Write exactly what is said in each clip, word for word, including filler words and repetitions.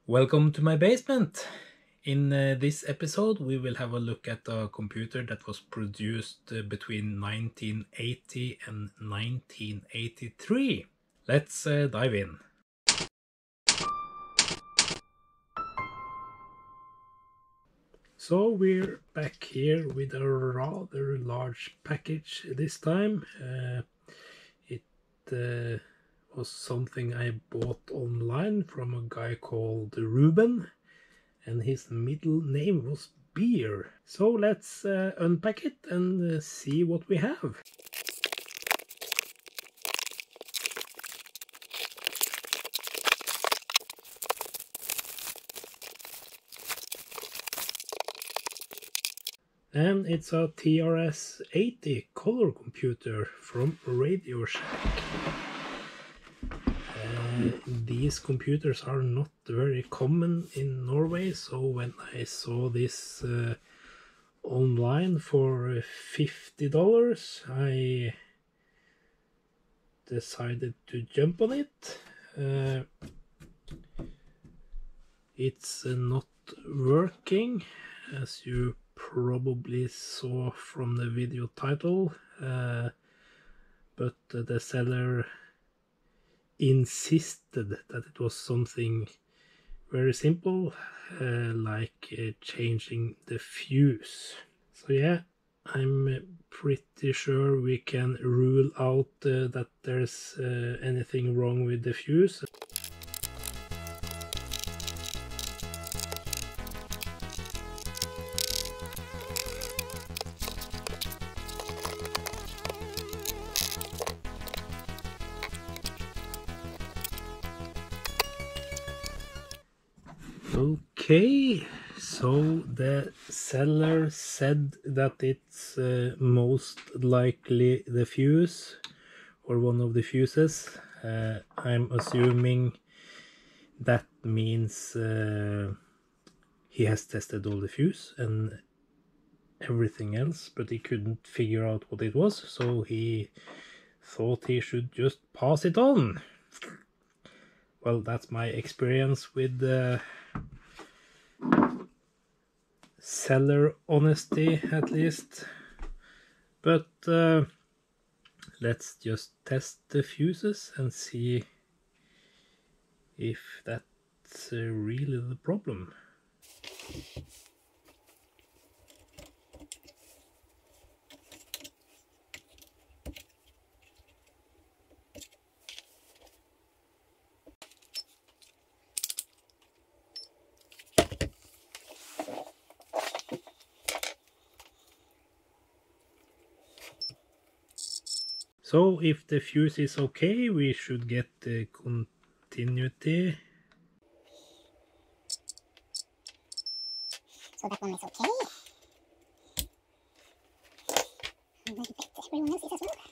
Welcome to my basement. In uh, this episode we will have a look at a computer that was produced uh, between nineteen eighty and nineteen eighty-three. Let's uh, dive in. So we're back here with a rather large package this time. Uh, it uh, was something I bought online from a guy called Ruben, and his middle name was Beer. So let's uh, unpack it and uh, see what we have. And it's a T R S eighty color computer from Radio Shack. Uh, these computers are not very common in Norway, so when I saw this uh, online for fifty dollars, I decided to jump on it. Uh, it's uh, not working, as you probably saw from the video title, uh, but uh, the seller insisted that it was something very simple, uh, like uh, changing the fuse. So yeah, I'm pretty sure we can rule out uh, that there's uh, anything wrong with the fuse. Okay, so the seller said that it's uh, most likely the fuse, or one of the fuses. Uh, I'm assuming that means uh, he has tested all the fuse and everything else, but he couldn't figure out what it was, so he thought he should just pass it on. Well, that's my experience with uh, seller honesty, at least. But uh, let's just test the fuses and see if that's uh, really the problem. So if the fuse is okay, we should get the continuity. So that one is okay. And I bet everyone else is as well.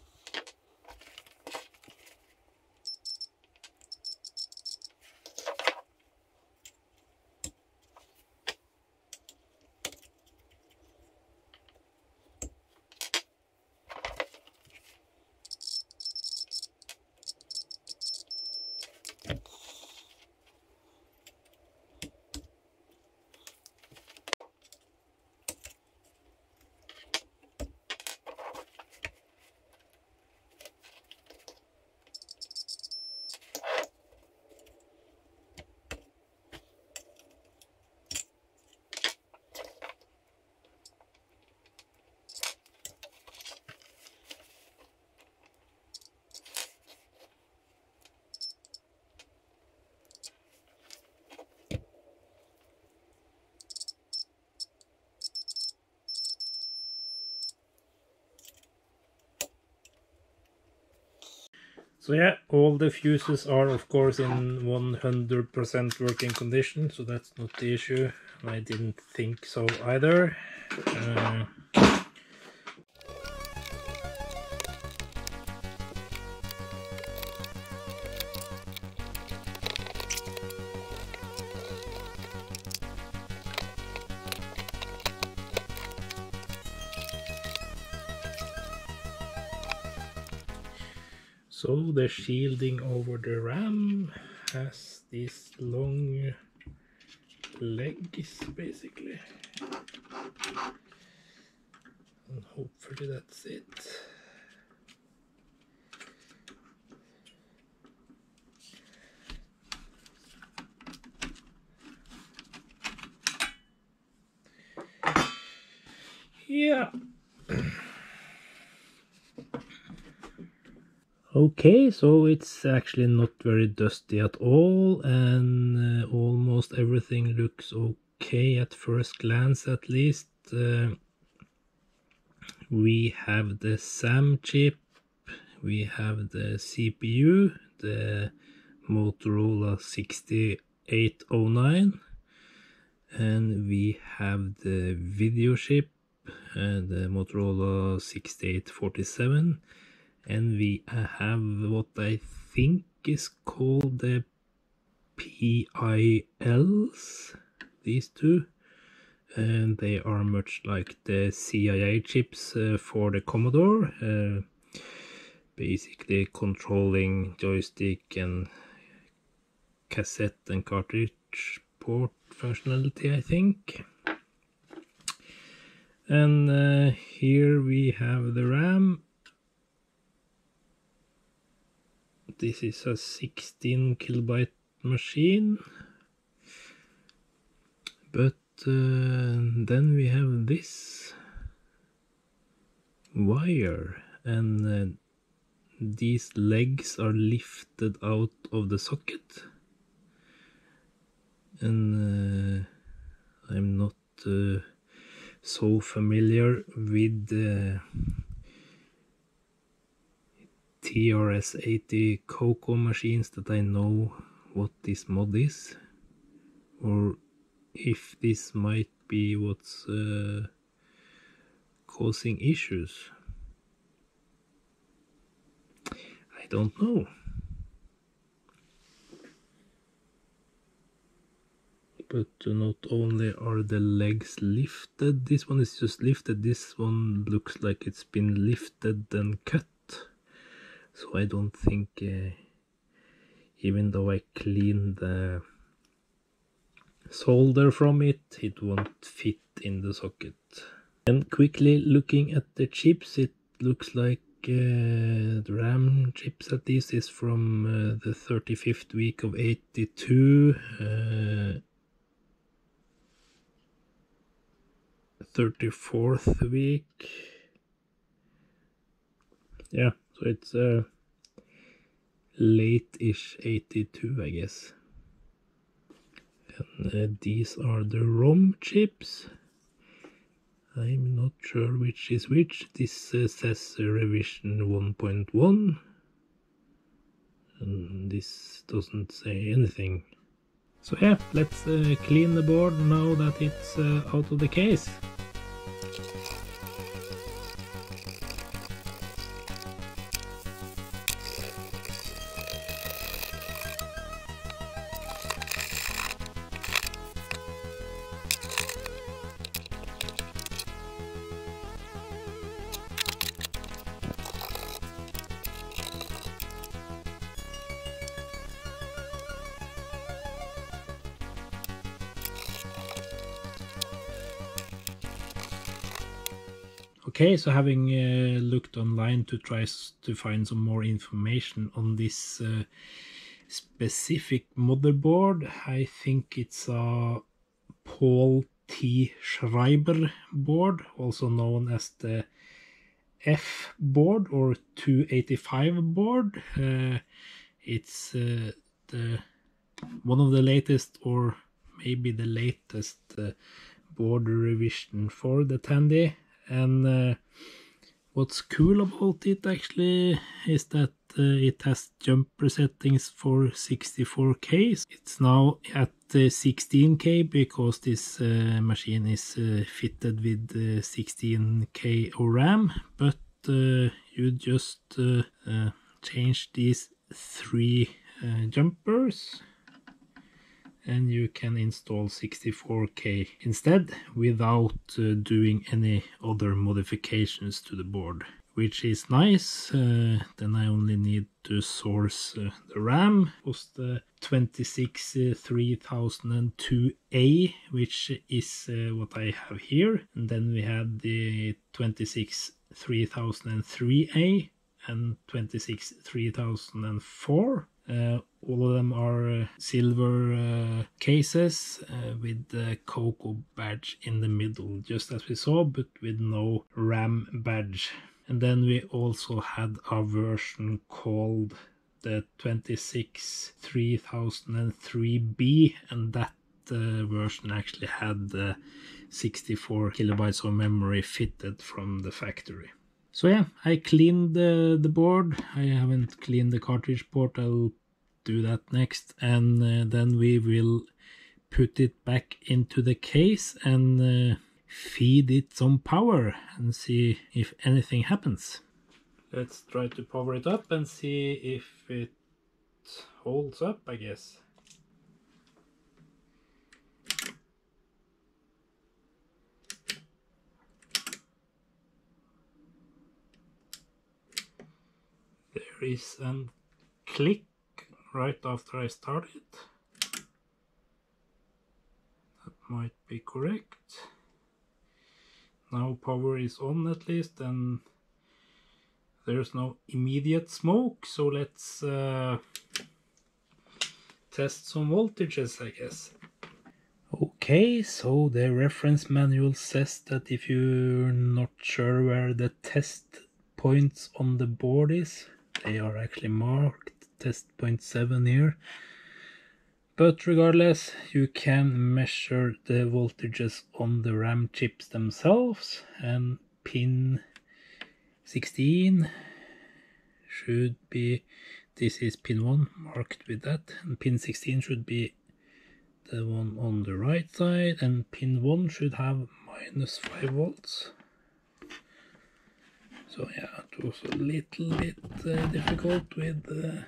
So yeah, all the fuses are of course in one hundred percent working condition, so that's not the issue. I didn't think so either. Uh, So the shielding over the RAM has these long legs basically, and hopefully that's it. Yeah. Okay, so it's actually not very dusty at all, and uh, almost everything looks okay at first glance at least. Uh, we have the SAM chip, we have the C P U, the Motorola sixty-eight oh nine, and we have the video chip, uh, the Motorola sixty-eight forty-seven. And we have what I think is called the P I Ls, these two, and they are much like the C I A chips uh, for the Commodore, uh, basically controlling joystick and cassette and cartridge port functionality, I think. And uh, here we have the RAM. This is a sixteen kilobyte machine, but uh, then we have this wire, and uh, these legs are lifted out of the socket, and uh, I'm not uh, so familiar with the T R S eighty Coco machines that I know what this mod is, or if this might be what's uh, causing issues. I don't know. But not only are the legs lifted, this one is just lifted, this one looks like it's been lifted and cut. So I don't think, uh, even though I cleaned the solder from it, it won't fit in the socket. And quickly looking at the chips, it looks like uh, the RAM chips at least is from uh, the thirty-fifth week of eighty-two, uh, thirty-fourth week. Yeah, so it's uh, late-ish eighty-two, I guess. And uh, these are the ROM chips. I'm not sure which is which. This uh, says uh, revision one point one, and this doesn't say anything. So yeah, let's uh, clean the board now that it's uh, out of the case. Okay, so having uh, looked online to try to find some more information on this uh, specific motherboard, I think it's a Paul T. Schreiber board, also known as the F board or two eighty-five board. Uh, it's uh, the one of the latest, or maybe the latest uh, board revision for the Tandy. And uh, what's cool about it actually is that uh, it has jumper settings for sixty-four K. It's now at uh, sixteen K because this uh, machine is uh, fitted with uh, sixteen K O RAM, but uh, you just uh, uh, change these three uh, jumpers and you can install sixty-four K instead without uh, doing any other modifications to the board, which is nice. Uh, then I only need to source uh, the RAM. It was the twenty-six three thousand two A, which is uh, what I have here. And then we had the twenty-six three thousand three A and twenty-six three thousand four. Uh, all of them are uh, silver uh, cases uh, with the Coco badge in the middle, just as we saw, but with no RAM badge. And then we also had a version called the twenty-six three thousand three B, and that uh, version actually had the sixty-four kilobytes of memory fitted from the factory. So yeah, I cleaned the, the board. I haven't cleaned the cartridge port. I'll do that next, and uh, then we will put it back into the case and uh, feed it some power and see if anything happens. Let's try to power it up and see if it holds up, I guess. There is a click right after I started. That might be correct. Now power is on at least, and there's no immediate smoke, so let's uh, test some voltages, I guess. Okay, so the reference manual says that if you're not sure where the test points on the board is, they are actually marked test point seven here. But regardless, you can measure the voltages on the RAM chips themselves, and pin sixteen should be, this is pin one marked with that, and pin sixteen should be the one on the right side, and pin one should have minus five volts. So yeah, it was a little bit uh, difficult with uh,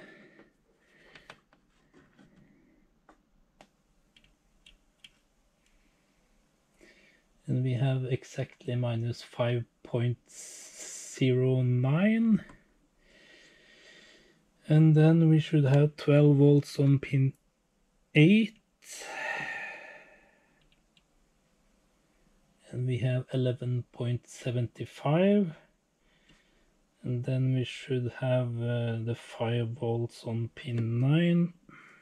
and we have exactly minus five point zero nine, and then we should have twelve volts on pin eight, and we have eleven point seven five, and then we should have uh, the five volts on pin nine,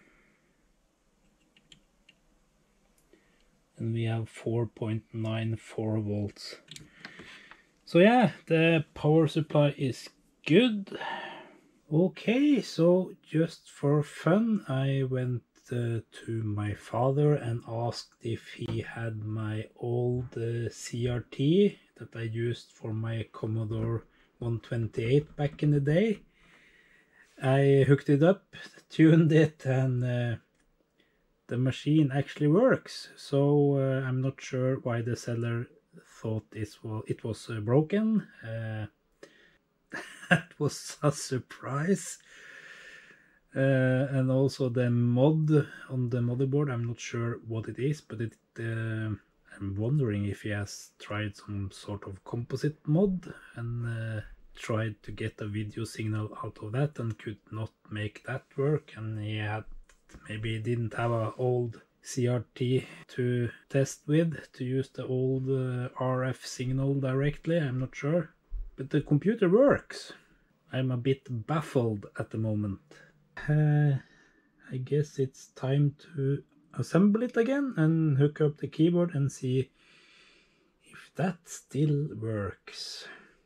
and we have four point nine four volts. So yeah, the power supply is good. Okay, so just for fun, I went uh, to my father and asked if he had my old uh, C R T that I used for my Commodore one twenty-eight back in the day. I hooked it up, tuned it, and uh, the machine actually works. So uh, I'm not sure why the seller thought this was, it was uh, broken. Uh, that was a surprise. Uh, and also the mod on the motherboard, I'm not sure what it is, but it uh, I'm wondering if he has tried some sort of composite mod and uh, tried to get a video signal out of that and could not make that work, and he had maybe didn't have an old C R T to test with, to use the old uh, R F signal directly. I'm not sure, but the computer works. I'm a bit baffled at the moment. Uh, I guess it's time to assemble it again and hook up the keyboard and see if that still works.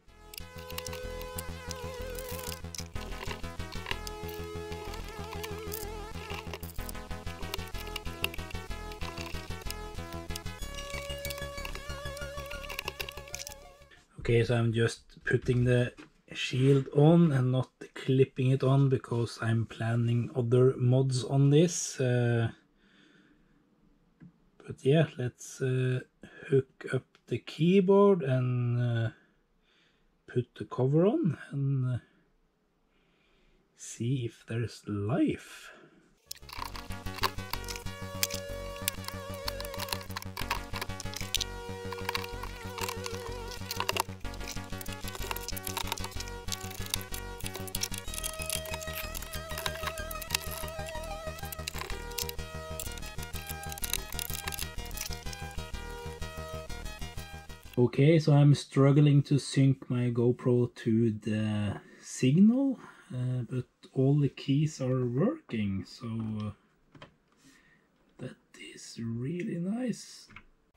Okay, so I'm just putting the shield on and not clipping it on because I'm planning other mods on this. Uh, but yeah, let's uh, hook up the keyboard and uh, put the cover on and uh, see if there's life. Okay, so I'm struggling to sync my GoPro to the signal, uh, but all the keys are working, so uh, that is really nice.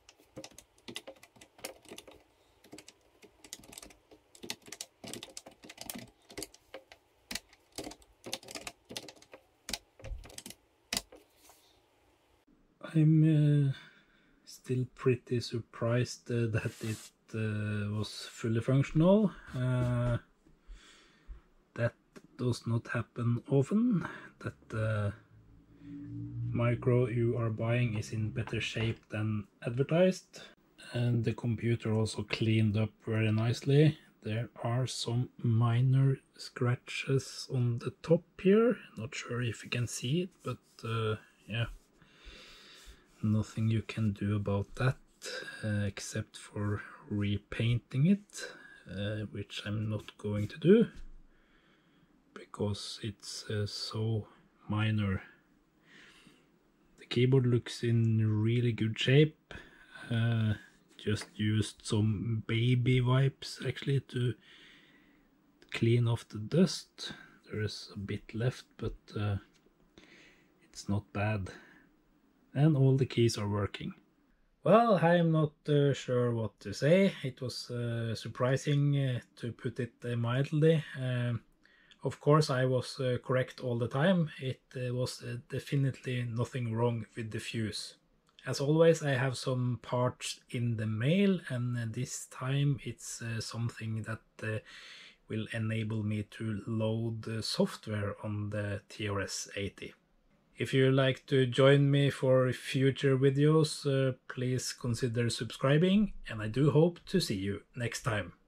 I'm uh, still pretty surprised uh, that it uh, was fully functional. Uh, that does not happen often, that the micro you are buying is in better shape than advertised. And the computer also cleaned up very nicely. There are some minor scratches on the top here. Not sure if you can see it, but uh, yeah. Nothing you can do about that uh, except for repainting it, uh, which I'm not going to do because it's uh, so minor. The keyboard looks in really good shape. Uh, just used some baby wipes actually to clean off the dust. There is a bit left, but uh, it's not bad. And all the keys are working. Well, I'm not uh, sure what to say. It was uh, surprising uh, to put it uh, mildly. Um, of course, I was uh, correct all the time. It uh, was uh, definitely nothing wrong with the fuse. As always, I have some parts in the mail, and uh, this time it's uh, something that uh, will enable me to load the software on the T R S eighty. If you like to join me for future videos, uh, please consider subscribing, and I do hope to see you next time.